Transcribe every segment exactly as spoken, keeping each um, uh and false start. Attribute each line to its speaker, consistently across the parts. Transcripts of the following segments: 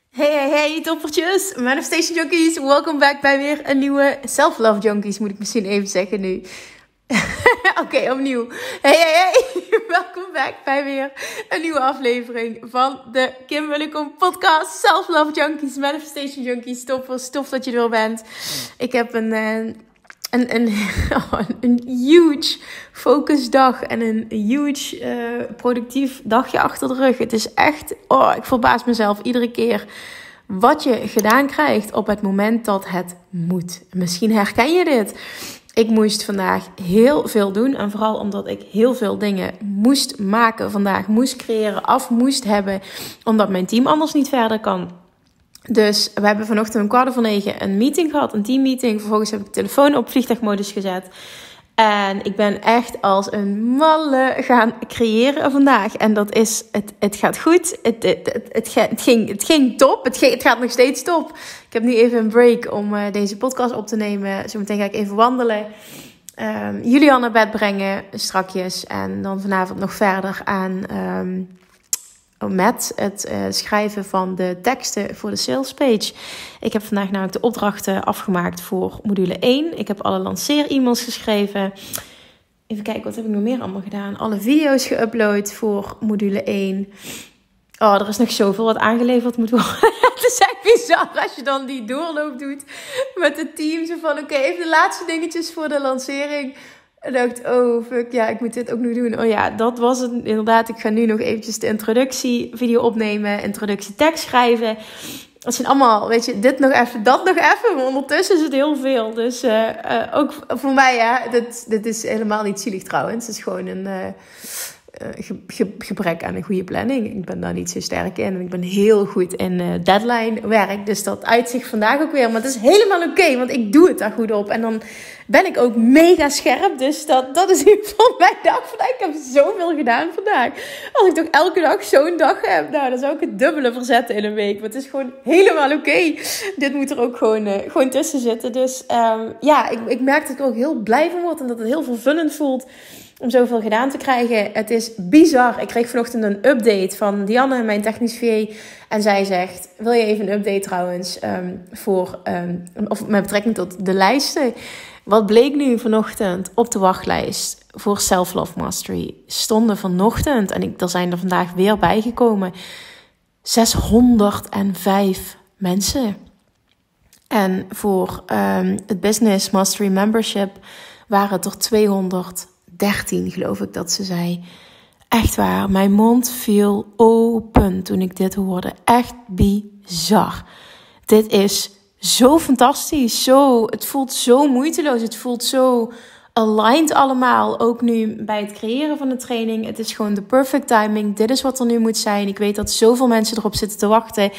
Speaker 1: Hey, hey, hey, toppertjes, Manifestation Junkies. Welkom back bij weer een nieuwe Self-Love Junkies, moet ik misschien even zeggen nu. Oké, okay, opnieuw. Hey, hey, hey, welkom back bij weer een nieuwe aflevering van de Kim Willikom podcast. Self-Love Junkies, Manifestation Junkies, toppers, tof dat je er bent. Ik heb een... Uh, Een, een, een huge focusdag en een huge uh, productief dagje achter de rug. Het is echt, oh, ik verbaas mezelf iedere keer wat je gedaan krijgt op het moment dat het moet. Misschien herken je dit. Ik moest vandaag heel veel doen en vooral omdat ik heel veel dingen moest maken vandaag, moest creëren, af moest hebben, omdat mijn team anders niet verder kan. Dus we hebben vanochtend om kwart voor negen een meeting gehad, een teammeeting. Vervolgens heb ik de telefoon op vliegtuigmodus gezet. En ik ben echt als een malle gaan creëren vandaag. En dat is, het, het gaat goed. Het, het, het, het, het, ging, het ging top. Het, ging, het gaat nog steeds top. Ik heb nu even een break om uh, deze podcast op te nemen. Zometeen ga ik even wandelen. Um, Julian naar bed brengen, strakjes. En dan vanavond nog verder aan... Um, met het uh, schrijven van de teksten voor de sales page. Ik heb vandaag namelijk de opdrachten afgemaakt voor module één. Ik heb alle lanceer-e-mails geschreven. Even kijken, wat heb ik nog meer allemaal gedaan? Alle video's geüpload voor module één. Oh, er is nog zoveel wat aangeleverd moet worden. Het is echt bizar als je dan die doorloop doet met het team. Zo van, oké, okay, even de laatste dingetjes voor de lancering. En dacht, oh fuck, ja, ik moet dit ook nu doen. Oh ja, dat was het inderdaad. Ik ga nu nog eventjes de introductievideo opnemen. Introductietekst schrijven. Dat zijn allemaal, weet je, dit nog even, dat nog even. Maar ondertussen is het heel veel. Dus uh, uh, ook voor mij, ja, dit, dit is helemaal niet zielig trouwens. Het is gewoon een... Uh, Uh, ge- ge- gebrek aan een goede planning. Ik ben daar niet zo sterk in. En ik ben heel goed in uh, deadline werk. Dus dat uitzicht vandaag ook weer. Maar het is helemaal oké. Okay, want ik doe het daar goed op. En dan ben ik ook mega scherp. Dus dat, dat is in ieder geval mijn dag vandaag. Ik heb zoveel gedaan vandaag. Als ik toch elke dag zo'n dag heb. Nou, dan zou ik het dubbele verzetten in een week. Maar het is gewoon helemaal oké. Okay. Dit moet er ook gewoon, uh, gewoon tussen zitten. Dus um, ja, ik, ik merk dat ik er ook heel blij van word. En dat het heel vervullend voelt om zoveel gedaan te krijgen. Het is bizar. Ik kreeg vanochtend een update van Dianne, mijn technisch V A. En zij zegt, wil je even een update trouwens, um, voor, um, of met betrekking tot de lijsten. Wat bleek nu vanochtend op de wachtlijst voor Self-Love Mastery? Stonden vanochtend, en ik, er zijn er vandaag weer bijgekomen, zeshonderdvijf mensen. En voor um, het Business Mastery Membership waren het er tweehonderddertien, geloof ik dat ze zei. Echt waar, mijn mond viel open toen ik dit hoorde. Echt bizar. Dit is zo fantastisch. Zo, het voelt zo moeiteloos. Het voelt zo aligned allemaal. Ook nu bij het creëren van de training. Het is gewoon de perfect timing. Dit is wat er nu moet zijn. Ik weet dat zoveel mensen erop zitten te wachten.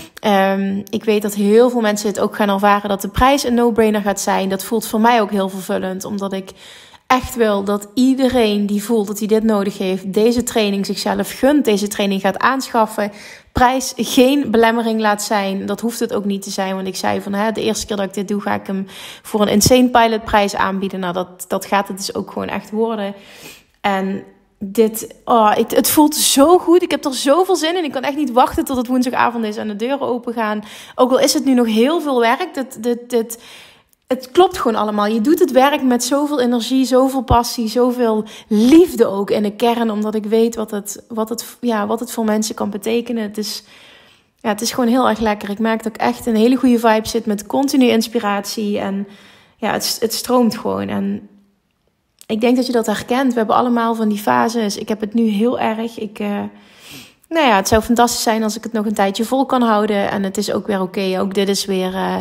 Speaker 1: Um, ik weet dat heel veel mensen het ook gaan ervaren dat de prijs een no-brainer gaat zijn. Dat voelt voor mij ook heel vervullend. Omdat ik echt wil dat iedereen die voelt dat hij dit nodig heeft, deze training zichzelf gunt, deze training gaat aanschaffen. Prijs geen belemmering laat zijn. Dat hoeft het ook niet te zijn. Want ik zei van hè, de eerste keer dat ik dit doe, ga ik hem voor een Insane Pilot prijs aanbieden. Nou, dat, dat gaat het dus ook gewoon echt worden. En dit, oh, het, het voelt zo goed. Ik heb er zoveel zin in. Ik kan echt niet wachten tot het woensdagavond is en de deuren open gaan. Ook al is het nu nog heel veel werk. Dit, dit, dit, Het klopt gewoon allemaal. Je doet het werk met zoveel energie, zoveel passie, zoveel liefde ook in de kern. Omdat ik weet wat het, wat het, ja, wat het voor mensen kan betekenen. Het is, ja, het is gewoon heel erg lekker. Ik merk dat ik echt een hele goede vibe zit met continu inspiratie. En ja, het, het stroomt gewoon. En ik denk dat je dat herkent. We hebben allemaal van die fases. Ik heb het nu heel erg. Ik... Uh, Nou ja, het zou fantastisch zijn als ik het nog een tijdje vol kan houden. En het is ook weer oké. Okay. Ook dit is weer... Uh,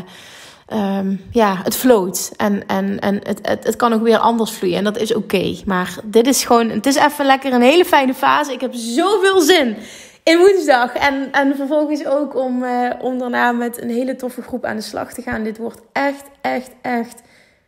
Speaker 1: Um, ja, het float. En, en, en het, het, het kan ook weer anders vloeien. En dat is oké. Okay. Maar dit is gewoon... Het is even lekker een hele fijne fase. Ik heb zoveel zin in woensdag. En, en vervolgens ook om, uh, om daarna met een hele toffe groep aan de slag te gaan. Dit wordt echt, echt, echt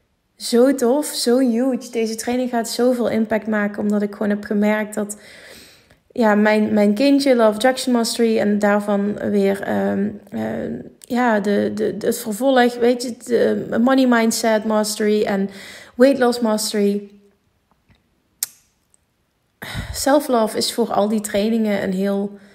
Speaker 1: zo tof. Zo huge. Deze training gaat zoveel impact maken. Omdat ik gewoon heb gemerkt dat... Ja, mijn, mijn kindje, Love Attraction Mastery, en daarvan weer um, uh, ja, de, de, de, het vervolg, weet je, de Money Mindset Mastery en Weight Loss Mastery. Self-love is voor al die trainingen een heel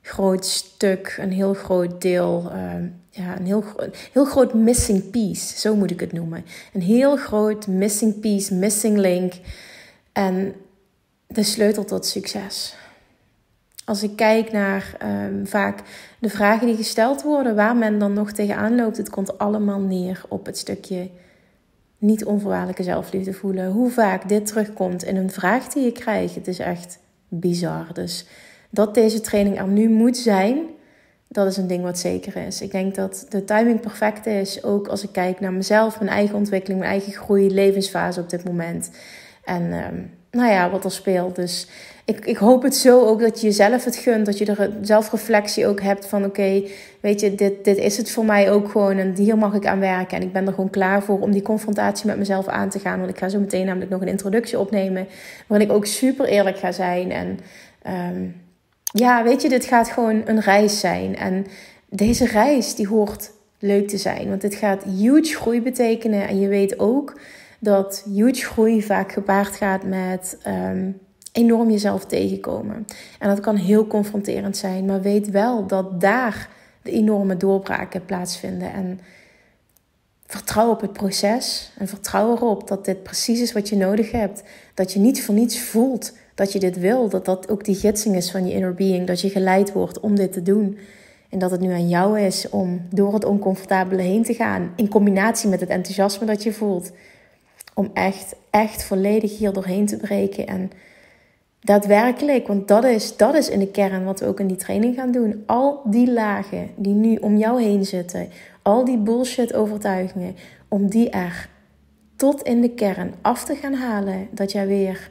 Speaker 1: groot stuk, een heel groot deel, uh, ja, een heel, gro- heel groot missing piece, zo moet ik het noemen. Een heel groot missing piece, missing link en de sleutel tot succes. Als ik kijk naar um, vaak de vragen die gesteld worden, waar men dan nog tegenaan loopt, het komt allemaal neer op het stukje niet onvoorwaardelijke zelfliefde voelen. Hoe vaak dit terugkomt in een vraag die je krijgt, het is echt bizar. Dus dat deze training er nu moet zijn, dat is een ding wat zeker is. Ik denk dat de timing perfect is, ook als ik kijk naar mezelf, mijn eigen ontwikkeling, mijn eigen groei, levensfase op dit moment. En um, nou ja, wat er speelt. Dus ik, ik hoop het zo ook dat je jezelf het gunt. Dat je er zelfreflectie ook hebt van oké, okay, weet je, dit, dit is het voor mij ook gewoon. En hier mag ik aan werken. En ik ben er gewoon klaar voor om die confrontatie met mezelf aan te gaan. Want ik ga zo meteen namelijk nog een introductie opnemen. Waarin ik ook super eerlijk ga zijn. En um, ja, weet je, dit gaat gewoon een reis zijn. En deze reis die hoort leuk te zijn. Want dit gaat huge groei betekenen. En je weet ook dat huge groei vaak gepaard gaat met um, enorm jezelf tegenkomen. En dat kan heel confronterend zijn. Maar weet wel dat daar de enorme doorbraken plaatsvinden. En vertrouw op het proces. En vertrouw erop dat dit precies is wat je nodig hebt. Dat je niet voor niets voelt dat je dit wil. Dat dat ook die gidsing is van je inner being. Dat je geleid wordt om dit te doen. En dat het nu aan jou is om door het oncomfortabele heen te gaan. In combinatie met het enthousiasme dat je voelt. Om echt, echt volledig hier doorheen te breken. En daadwerkelijk, want dat is, dat is in de kern wat we ook in die training gaan doen. Al die lagen die nu om jou heen zitten. Al die bullshit overtuigingen. Om die er tot in de kern af te gaan halen. Dat jij weer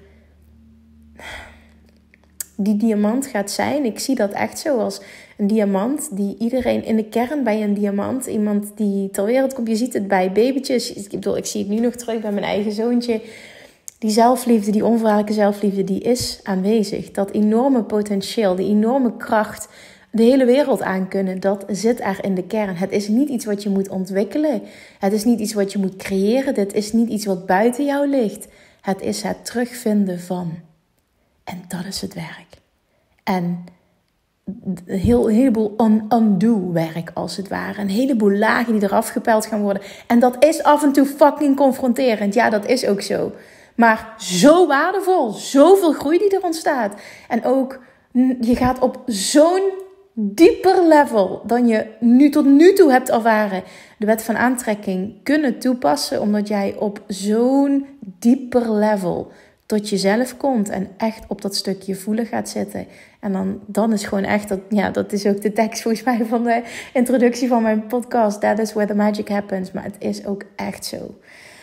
Speaker 1: die diamant gaat zijn. Ik zie dat echt zo als een diamant. Die iedereen in de kern bij een diamant. Iemand die ter wereld komt. Je ziet het bij babytjes. Ik bedoel, ik zie het nu nog terug bij mijn eigen zoontje. Die zelfliefde, die onvoorwaardelijke zelfliefde, die is aanwezig. Dat enorme potentieel, die enorme kracht, de hele wereld aankunnen, dat zit er in de kern. Het is niet iets wat je moet ontwikkelen. Het is niet iets wat je moet creëren. Dit is niet iets wat buiten jou ligt. Het is het terugvinden van. En dat is het werk. En een heel, heleboel un- undo werk als het ware. Een heleboel lagen die eraf gepeld gaan worden. En dat is af en toe fucking confronterend. Ja, dat is ook zo. Maar zo waardevol. Zoveel groei die er ontstaat. En ook, je gaat op zo'n dieper level dan je nu tot nu toe hebt ervaren de wet van aantrekking kunnen toepassen. Omdat jij op zo'n dieper level tot jezelf komt en echt op dat stukje voelen gaat zitten. En dan, dan is gewoon echt, dat, ja, dat is ook de tekst volgens mij van de introductie van mijn podcast. That is where the magic happens. Maar het is ook echt zo.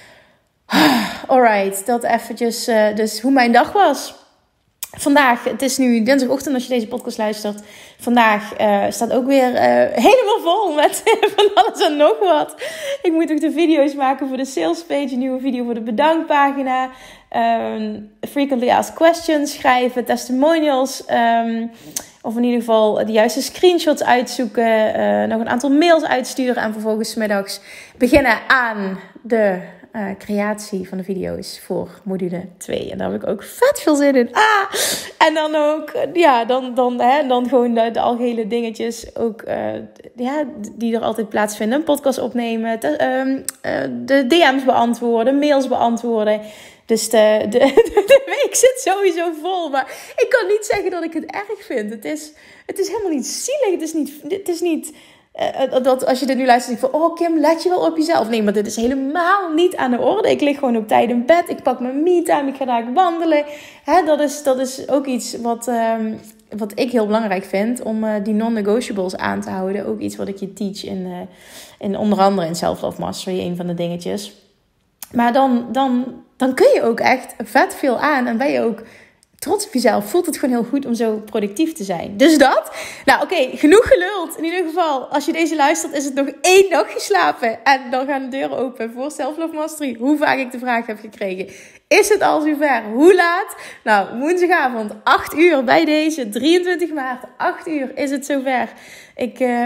Speaker 1: Alright, dat eventjes uh, dus hoe mijn dag was. Vandaag, het is nu dinsdagochtend als je deze podcast luistert. Vandaag uh, staat ook weer uh, helemaal vol met van alles en nog wat. Ik moet ook de video's maken voor de sales page. Een nieuwe video voor de bedankpagina. Um, frequently asked questions schrijven. Testimonials. Um, of in ieder geval de juiste screenshots uitzoeken. Uh, nog een aantal mails uitsturen. En vervolgens 's middags beginnen aan de Uh, creatie van de video's voor module twee. En daar heb ik ook vet veel zin in. Ah! En dan ook, ja, dan, dan, hè, dan gewoon de, de algehele dingetjes ook, uh, ja, die er altijd plaatsvinden. Een podcast opnemen, te, uh, uh, de D M's beantwoorden, mails beantwoorden. Dus de, de, de, de week zit sowieso vol. Maar ik kan niet zeggen dat ik het erg vind. Het is, het is helemaal niet zielig. Het is niet... Het is niet Uh, dat als je dit nu luistert, denk je van, oh Kim, let je wel op jezelf. Nee, maar dit is helemaal niet aan de orde. Ik lig gewoon op tijd in bed. Ik pak mijn me-time. Ik ga daar wandelen. Hè, dat, is, dat is ook iets wat, um, wat ik heel belangrijk vind. Om uh, die non-negotiables aan te houden. Ook iets wat ik je teach in, uh, in onder andere in Self-Love Mastery. Een van de dingetjes. Maar dan, dan, dan kun je ook echt vet veel aan. En ben je ook trots op jezelf. Voelt het gewoon heel goed om zo productief te zijn. Dus dat. Nou oké, okay, genoeg geluld. In ieder geval, als je deze luistert, is het nog één nacht geslapen. En dan gaan de deuren open voor Self-Love Mastery. Hoe vaak ik de vraag heb gekregen. Is het al zover? Hoe laat? Nou, woensdagavond, acht uur bij deze. drieëntwintig maart, acht uur is het zover. Ik, uh,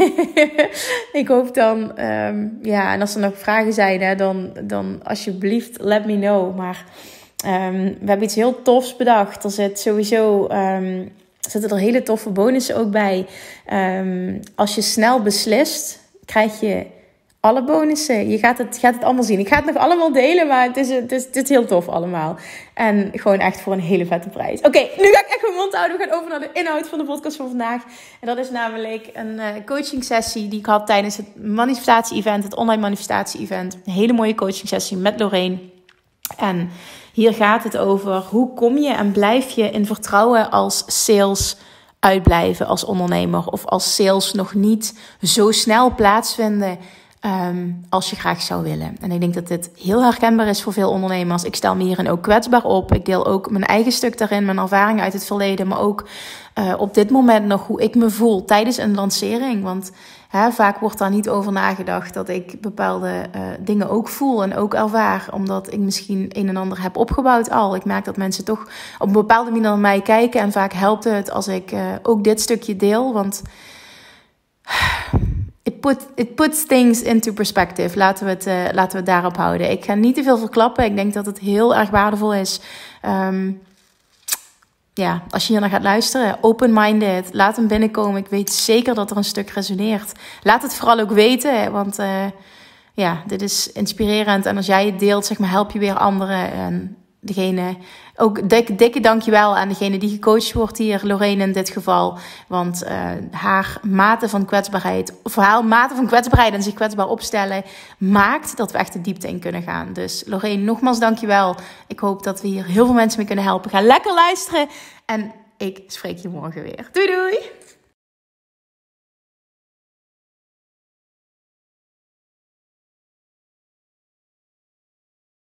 Speaker 1: ik hoop dan, um, ja, en als er nog vragen zijn, hè, dan, dan alsjeblieft let me know. Maar Um, we hebben iets heel tofs bedacht. Er zit sowieso um, zitten er hele toffe bonussen ook bij. Um, als je snel beslist, krijg je alle bonussen. Je gaat het, gaat het allemaal zien. Ik ga het nog allemaal delen, maar het is, het is, het is heel tof allemaal. En gewoon echt voor een hele vette prijs. Oké, okay, nu ga ik echt mijn mond houden. We gaan over naar de inhoud van de podcast van vandaag. En dat is namelijk een uh, coaching sessie die ik had tijdens het manifestatie-event. Het online manifestatie-event. Een hele mooie coaching sessie met Lorraine. En hier gaat het over hoe kom je en blijf je in vertrouwen als sales uitblijven als ondernemer. Of als sales nog niet zo snel plaatsvinden um, als je graag zou willen. En ik denk dat dit heel herkenbaar is voor veel ondernemers. Ik stel me hierin ook kwetsbaar op. Ik deel ook mijn eigen stuk daarin, mijn ervaringen uit het verleden. Maar ook uh, op dit moment nog hoe ik me voel tijdens een lancering. Want Hè, vaak wordt daar niet over nagedacht dat ik bepaalde uh, dingen ook voel en ook ervaar. Omdat ik misschien een en ander heb opgebouwd al. Ik merk dat mensen toch op een bepaalde manier naar mij kijken. En vaak helpt het als ik uh, ook dit stukje deel. Want it, put, it puts things into perspective. Laten we, het, uh, laten we het daarop houden. Ik ga niet te veel verklappen. Ik denk dat het heel erg waardevol is. Um, Ja, als je hier naar gaat luisteren, open-minded, laat hem binnenkomen. Ik weet zeker dat er een stuk resoneert. Laat het vooral ook weten, want uh, ja, dit is inspirerend. En als jij het deelt, zeg maar, help je weer anderen. En degene, ook dik, dikke dankjewel aan degene die gecoacht wordt hier, Lorraine in dit geval. Want uh, haar mate van kwetsbaarheid, of haar mate van kwetsbaarheid en zich kwetsbaar opstellen, maakt dat we echt de diepte in kunnen gaan. Dus Lorraine, nogmaals dankjewel. Ik hoop dat we hier heel veel mensen mee kunnen helpen. Ga lekker luisteren en ik spreek je morgen weer. Doei doei!